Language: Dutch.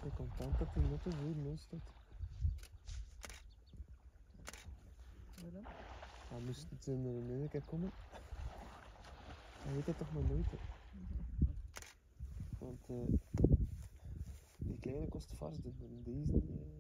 ben content dat die net zo goed in staat. Waarom? Hij moest het in de ene keer komen. Hij weet dat toch maar nooit. Hè. Want die kleine kost vast, dus deze